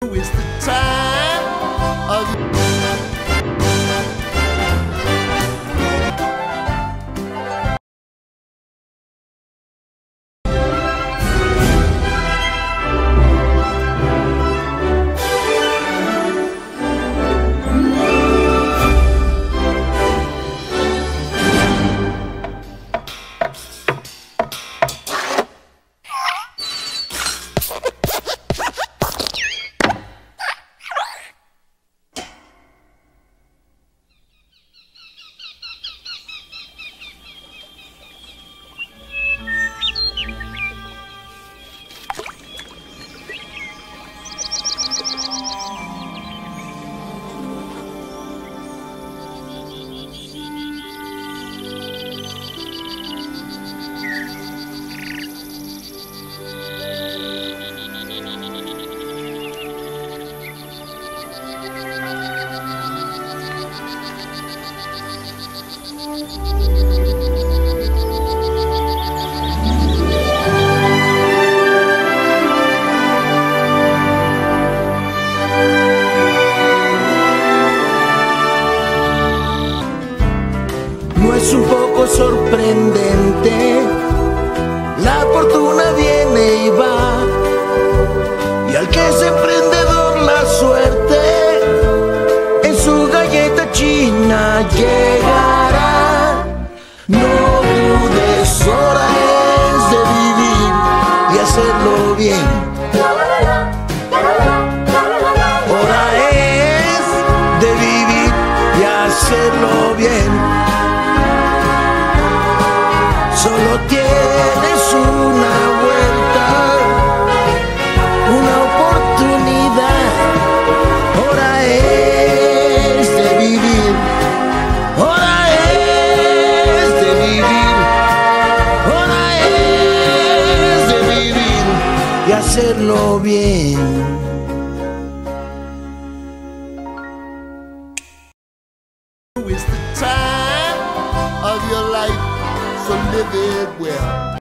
It's the time of No es un poco sorprendente, la fortuna viene y va, y al que es emprendedor la suerte en su galleta china llegará. No dudes, hora es de vivir y hacerlo bien. Hora es de vivir y hacerlo bien. Solo tienes una vuelta, una oportunidad. Hora es de vivir, hora es de vivir, hora es de vivir y hacerlo bien. It's the time of your life, so live it well.